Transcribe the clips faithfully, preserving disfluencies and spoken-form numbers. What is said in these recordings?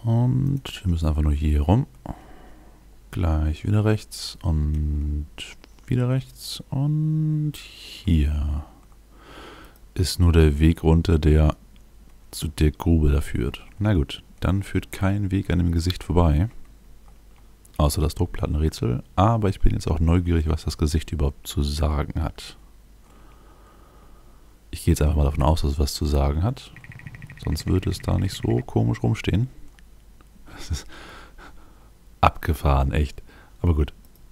Und wir müssen einfach nur hier rum. Gleich wieder rechts und wieder rechts. Und hier ist nur der Weg runter, der zu der Grube da führt. Na gut, dann führt kein Weg an dem Gesicht vorbei. Außer das Druckplattenrätsel. Aber ich bin jetzt auch neugierig, was das Gesicht überhaupt zu sagen hat. Ich gehe jetzt einfach mal davon aus, dass es was zu sagen hat. Sonst würde es da nicht so komisch rumstehen. Das ist abgefahren, echt. Aber gut.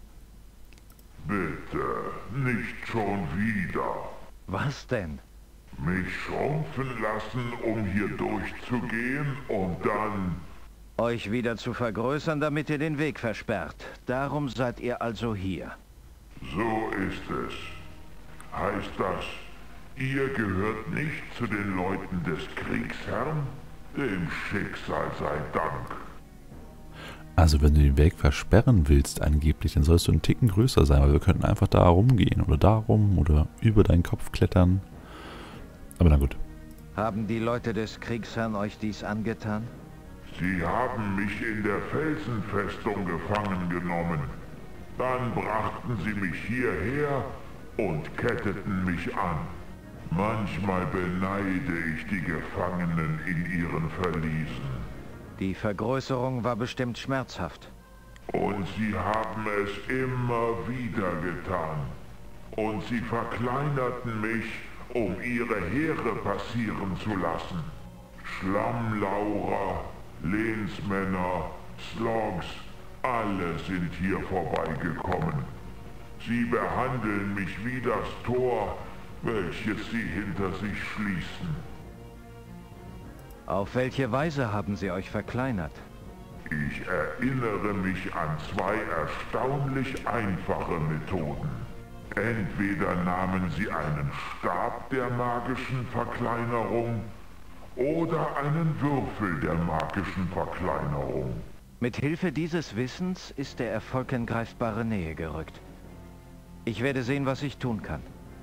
Bitte, nicht schon wieder. Was denn? Mich schrumpfen lassen, um hier durchzugehen und dann... Euch wieder zu vergrößern, damit ihr den Weg versperrt. Darum seid ihr also hier. So ist es. Heißt das, ihr gehört nicht zu den Leuten des Kriegsherrn? Dem Schicksal sei Dank. Also wenn du den Weg versperren willst angeblich, dann sollst du einen Ticken größer sein, weil wir könnten einfach da rumgehen oder da rum oder über deinen Kopf klettern. Aber na gut. Haben die Leute des Kriegsherrn euch dies angetan? Sie haben mich in der Felsenfestung gefangen genommen. Dann brachten sie mich hierher und ketteten mich an. Manchmal beneide ich die Gefangenen in ihren Verliesen. Die Vergrößerung war bestimmt schmerzhaft. Und sie haben es immer wieder getan. Und sie verkleinerten mich, um ihre Heere passieren zu lassen. Schlammlaurer, Lehnsmänner, Slogs, alle sind hier vorbeigekommen. Sie behandeln mich wie das Tor, welches sie hinter sich schließen. Auf welche Weise haben sie euch verkleinert? Ich erinnere mich an zwei erstaunlich einfache Methoden. Entweder nahmen sie einen Stab der magischen Verkleinerung oder einen Würfel der magischen Verkleinerung. Mit Hilfe dieses Wissens ist der Erfolg in greifbare Nähe gerückt. Ich werde sehen, was ich tun kann.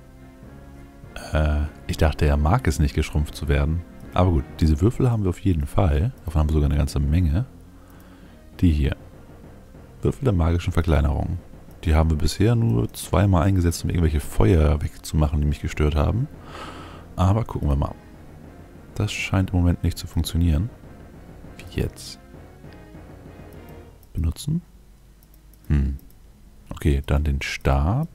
Äh, ich dachte, er mag es nicht, geschrumpft zu werden. Aber gut, diese Würfel haben wir auf jeden Fall. Davon haben wir sogar eine ganze Menge. Die hier. Würfel der magischen Verkleinerung. Die haben wir bisher nur zweimal eingesetzt, um irgendwelche Feuer wegzumachen, die mich gestört haben. Aber gucken wir mal. Das scheint im Moment nicht zu funktionieren. Wie jetzt? Benutzen? Hm. Okay, dann den Stab.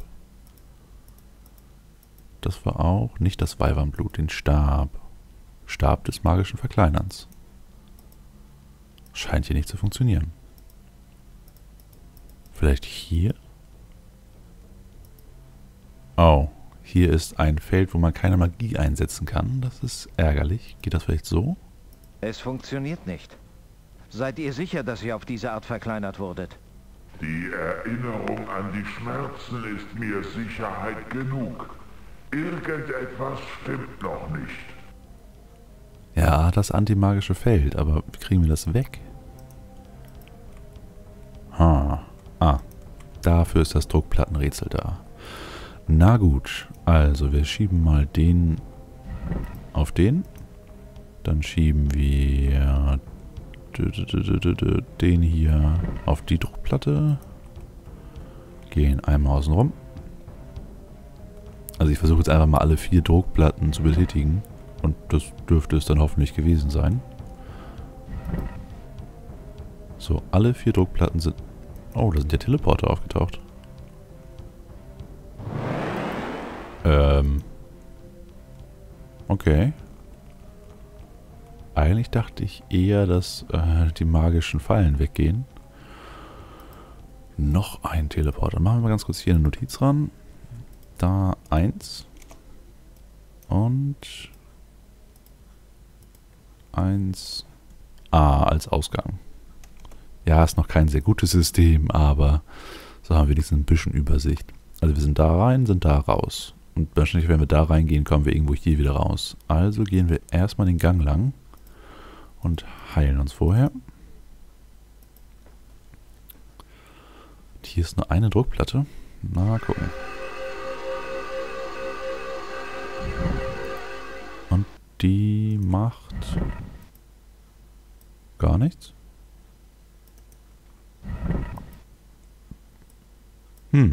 Das war auch nicht das Weibernblut, den Stab. Stab des magischen Verkleinerns. Scheint hier nicht zu funktionieren. Vielleicht hier? Oh, hier ist ein Feld, wo man keine Magie einsetzen kann. Das ist ärgerlich. Geht das vielleicht so? Es funktioniert nicht. Seid ihr sicher, dass ihr auf diese Art verkleinert wurdet? Die Erinnerung an die Schmerzen ist mir Sicherheit genug. Irgendetwas stimmt noch nicht. Ja, das antimagische Feld, aber wie kriegen wir das weg? Ha. Ah, dafür ist das Druckplattenrätsel da. Na gut, also wir schieben mal den auf den. Dann schieben wir den hier auf die Druckplatte. Gehen einmal außen rum. Also ich versuche jetzt einfach mal alle vier Druckplatten zu betätigen. Und das dürfte es dann hoffentlich gewesen sein. So, alle vier Druckplatten sind... Oh, da sind ja Teleporter aufgetaucht. Ähm. Okay. Eigentlich dachte ich eher, dass äh, die magischen Fallen weggehen. Noch ein Teleporter. Machen wir mal ganz kurz hier eine Notiz ran. Da eins. Und... eins A als Ausgang. Ja, ist noch kein sehr gutes System, aber so haben wir wenigstens ein bisschen Übersicht. Also wir sind da rein, sind da raus. Und wahrscheinlich, wenn wir da reingehen, kommen wir irgendwo hier wieder raus. Also gehen wir erstmal den Gang lang und heilen uns vorher. Hier ist nur eine Druckplatte. Mal gucken. Und die macht gar nichts. Hm.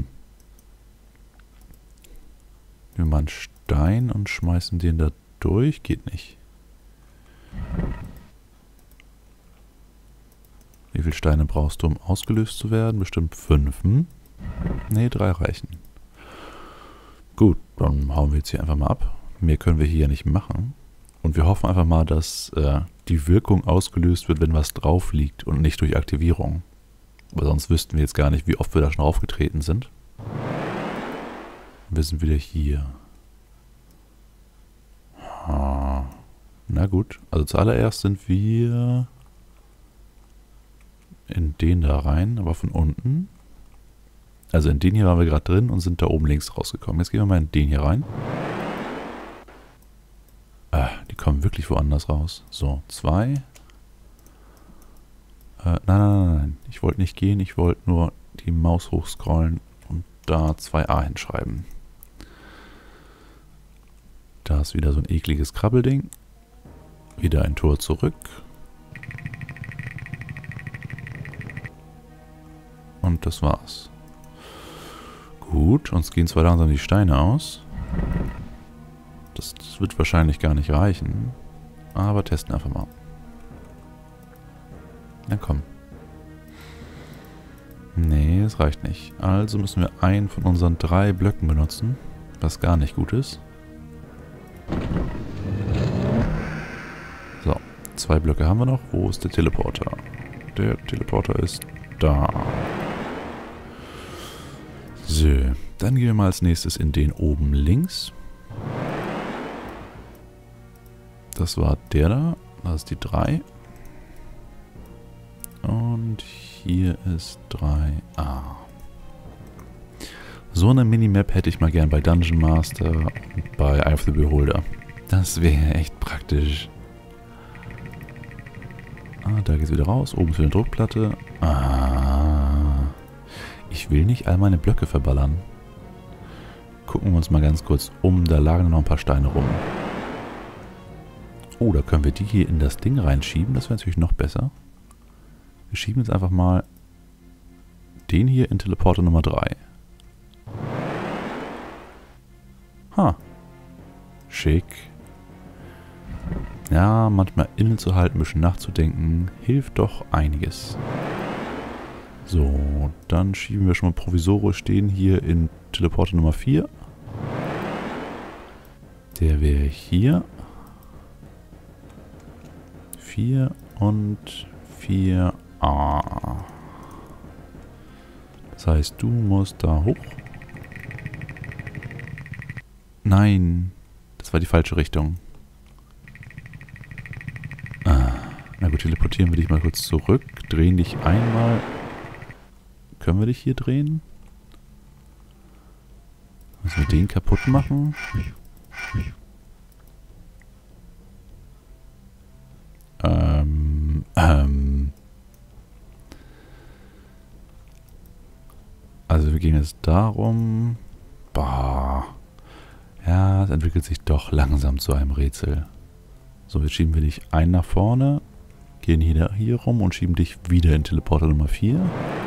Wir machen einen Stein und schmeißen den da durch. Geht nicht. Wie viele Steine brauchst du, um ausgelöst zu werden? Bestimmt fünf, hm? Ne, drei reichen. Gut, dann hauen wir jetzt hier einfach mal ab. Mehr können wir hier ja nicht machen. Und wir hoffen einfach mal, dass äh, die Wirkung ausgelöst wird, wenn was drauf liegt und nicht durch Aktivierung. Aber sonst wüssten wir jetzt gar nicht, wie oft wir da schon aufgetreten sind. Wir sind wieder hier. Ah, na gut, also zuallererst sind wir in den da rein, aber von unten. Also in den hier waren wir gerade drin und sind da oben links rausgekommen. Jetzt gehen wir mal in den hier rein. Ah, die kommen wirklich woanders raus. So, zwei. Äh, nein, nein, nein, nein. Ich wollte nicht gehen, ich wollte nur die Maus hochscrollen und da zwei a hinschreiben. Da ist wieder so ein ekliges Krabbelding. Wieder ein Tor zurück. Und das war's. Gut, uns gehen zwar langsam die Steine aus. Das, das wird wahrscheinlich gar nicht reichen. Aber testen einfach mal. Na komm. Nee, es reicht nicht. Also müssen wir einen von unseren drei Blöcken benutzen. Was gar nicht gut ist. So, zwei Blöcke haben wir noch. Wo ist der Teleporter? Der Teleporter ist da. So, dann gehen wir mal als nächstes in den oben links. Das war der da. Das ist die drei. Und hier ist drei a. So eine Minimap hätte ich mal gern bei Dungeon Master und bei Eye of the Beholder. Das wäre echt praktisch. Ah, da geht's wieder raus. Oben ist wieder eine Druckplatte. Ah. Ich will nicht all meine Blöcke verballern. Gucken wir uns mal ganz kurz um. Da lagen noch ein paar Steine rum. Oh, da können wir die hier in das Ding reinschieben. Das wäre natürlich noch besser. Wir schieben jetzt einfach mal den hier in Teleporter Nummer drei. Ha. Schick. Ja, manchmal innezuhalten, ein bisschen nachzudenken, hilft doch einiges. So, dann schieben wir schon mal provisorisch den hier in Teleporter Nummer vier. Der wäre hier. vier und vier a. Das heißt, du musst da hoch. Nein, das war die falsche Richtung. Ah, na gut, teleportieren wir dich mal kurz zurück. Drehen dich einmal. Können wir dich hier drehen? Müssen wir den kaputt machen? Ähm, ähm. Also wir gehen jetzt darum. Bah. Ja, es entwickelt sich doch langsam zu einem Rätsel. So, jetzt schieben wir dich ein nach vorne, gehen hier, hier rum und schieben dich wieder in Teleporter Nummer vier.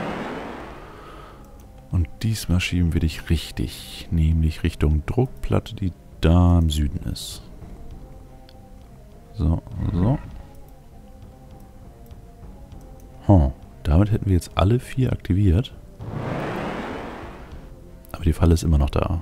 Und diesmal schieben wir dich richtig, nämlich Richtung Druckplatte, die da im Süden ist. So, so. Hm, damit hätten wir jetzt alle vier aktiviert. Aber die Falle ist immer noch da.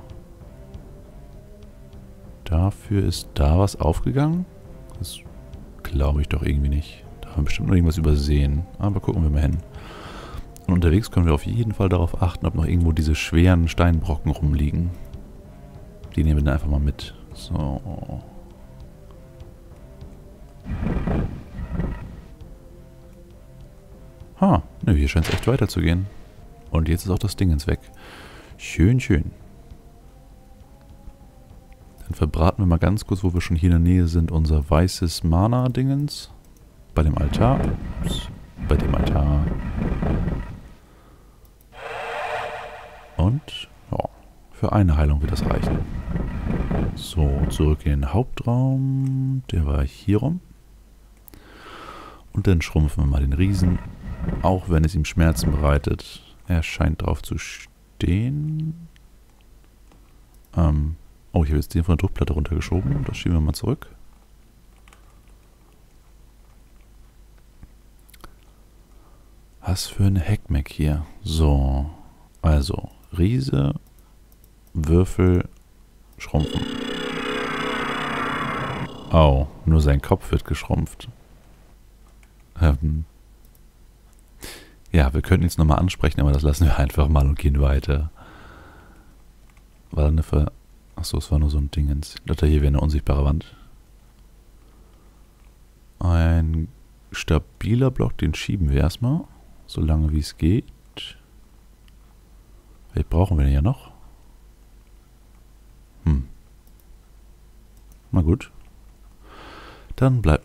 Dafür ist da was aufgegangen? Das glaube ich doch irgendwie nicht. Da haben wir bestimmt noch irgendwas übersehen. Aber gucken wir mal hin. Und unterwegs können wir auf jeden Fall darauf achten, ob noch irgendwo diese schweren Steinbrocken rumliegen. Die nehmen wir dann einfach mal mit. So. Ha, nö, hier scheint es echt weiterzugehen. Und jetzt ist auch das Dingens weg. Schön, schön. Dann verbraten wir mal ganz kurz, wo wir schon hier in der Nähe sind, unser weißes Mana-Dingens. Bei dem Altar. Ups, bei dem Altar. Und, ja, für eine Heilung wird das reichen. So, zurück in den Hauptraum. Der war hier rum. Und dann schrumpfen wir mal den Riesen. Auch wenn es ihm Schmerzen bereitet. Er scheint drauf zu stehen. stehen. Ähm, oh, ich habe jetzt den von der Druckplatte runtergeschoben. Das schieben wir mal zurück. Was für ein Heckmeck hier. So, also Riese, Würfel, schrumpfen. Oh, nur sein Kopf wird geschrumpft. Ähm, ja, wir könnten jetzt nochmal ansprechen, aber das lassen wir einfach mal und gehen weiter. War da eine Ver... Achso, es war nur so ein Dingens. Ich dachte, hier wäre eine unsichtbare Wand. Ein stabiler Block, den schieben wir erstmal. So lange wie es geht. Vielleicht brauchen wir den ja noch. Hm. Na gut. Dann bleibt...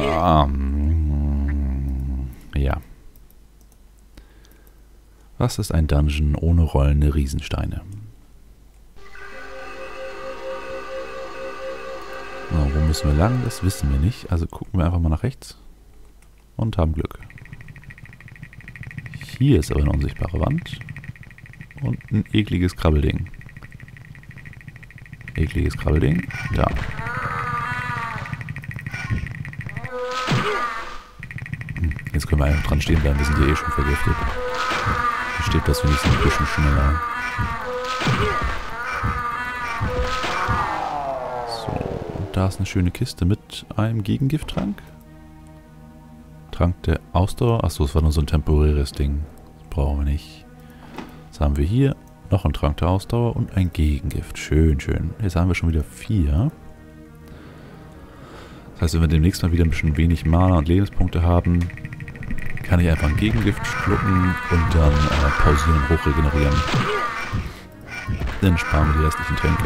Ähm, ja. Was ist ein Dungeon ohne rollende Riesensteine? So, wo müssen wir lang? Das wissen wir nicht. Also gucken wir einfach mal nach rechts. Und haben Glück. Hier ist aber eine unsichtbare Wand. Und ein ekliges Krabbelding. Ekliges Krabbelding. Da. Hm, jetzt können wir einfach dran stehen bleiben. Wir sind hier eh schon vergiftet. Dann steht das wenigstens ein bisschen schneller. So, und da ist eine schöne Kiste mit einem Gegengifttrank. Trank der Ausdauer. Achso, es war nur so ein temporäres Ding. Das brauchen wir nicht. Jetzt haben wir hier noch einen Trank der Ausdauer und ein Gegengift. Schön, schön. Jetzt haben wir schon wieder vier. Das heißt, wenn wir demnächst mal wieder ein bisschen wenig Mana und Lebenspunkte haben, kann ich einfach ein Gegengift schlucken und dann äh, pausieren und hochregenerieren. Dann sparen wir die restlichen Tränke.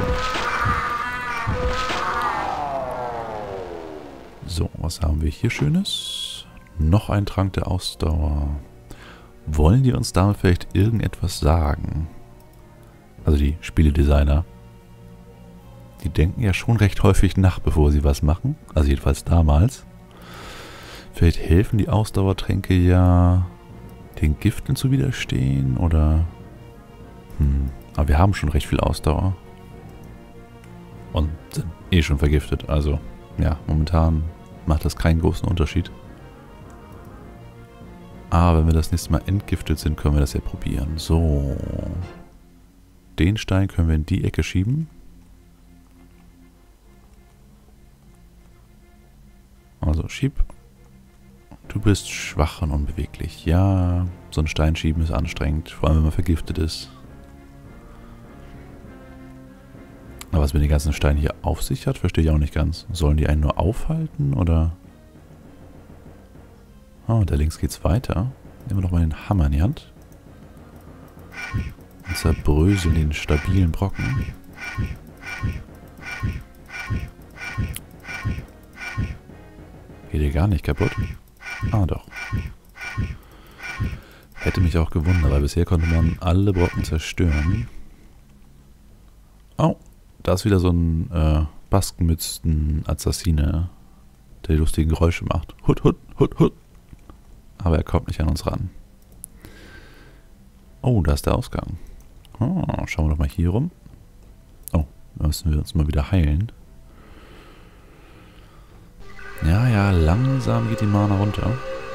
So, was haben wir hier Schönes? Noch ein Trank der Ausdauer. Wollen die uns damit vielleicht irgendetwas sagen? Also die Spieledesigner. Die denken ja schon recht häufig nach, bevor sie was machen. Also jedenfalls damals. Vielleicht helfen die Ausdauertränke ja, den Giften zu widerstehen, oder... Hm, aber wir haben schon recht viel Ausdauer. Und sind eh schon vergiftet. Also, ja, momentan macht das keinen großen Unterschied. Aber wenn wir das nächste Mal entgiftet sind, können wir das ja probieren. So. Den Stein können wir in die Ecke schieben. Also schieb. Du bist schwach und unbeweglich. Ja, so ein Stein schieben ist anstrengend. Vor allem, wenn man vergiftet ist. Aber was mit den ganzen Steinen hier auf sich hat, verstehe ich auch nicht ganz. Sollen die einen nur aufhalten, oder... Oh, da links geht's weiter. Nehmen wir doch mal den Hammer in die Hand. Und zerbröseln den stabilen Brocken. Geht hier gar nicht kaputt? Ah, doch. Hätte mich auch gewundert, weil bisher konnte man alle Brocken zerstören. Oh, da ist wieder so ein äh, Baskenmützen-Assassine, der die lustigen Geräusche macht. Hut, hut, hut, hut. Aber er kommt nicht an uns ran. Oh, da ist der Ausgang. Oh, schauen wir doch mal hier rum. Oh, da müssen wir uns mal wieder heilen. Ja, ja, langsam geht die Mana runter.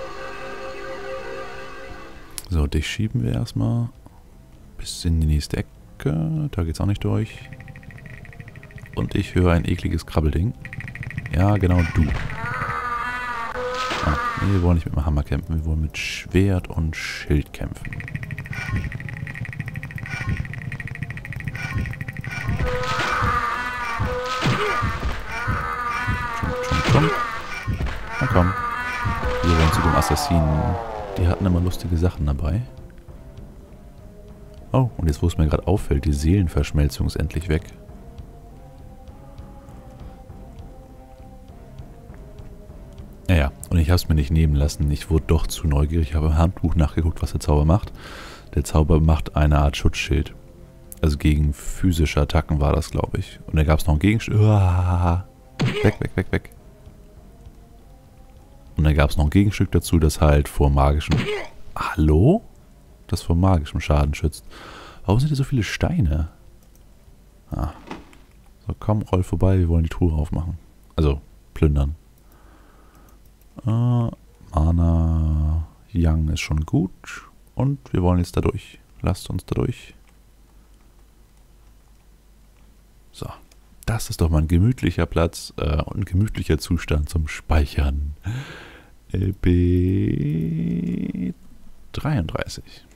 So, dich schieben wir erstmal bis in die nächste Ecke. Da geht's auch nicht durch. Und ich höre ein ekliges Krabbelding. Ja, genau du. Ah, nee, wir wollen nicht mit dem Hammer kämpfen, wir wollen mit Schwert und Schild kämpfen. Schunk, schunk, schunk. Na komm. Wir wollen zu dem Assassinen. Die hatten immer lustige Sachen dabei. Oh, und jetzt, wo es mir gerade auffällt, die Seelenverschmelzung ist endlich weg. Naja, und ich habe es mir nicht nehmen lassen. Ich wurde doch zu neugierig. Ich habe im Handbuch nachgeguckt, was der Zauber macht. Der Zauber macht eine Art Schutzschild. Also gegen physische Attacken war das, glaube ich. Und da gab es noch einen Gegenstück. Uah, weg, weg, weg, weg. Und dann gab es noch ein Gegenstück dazu, das halt vor magischem... Hallo? Das vor magischem Schaden schützt. Warum sind hier so viele Steine? Ah. So, komm, roll vorbei. Wir wollen die Truhe aufmachen. Also, plündern. Äh, Mana Young ist schon gut. Und wir wollen jetzt da durch. Lasst uns da durch. So. Das ist doch mal ein gemütlicher Platz äh, und ein gemütlicher Zustand zum Speichern. L P dreiunddreißig.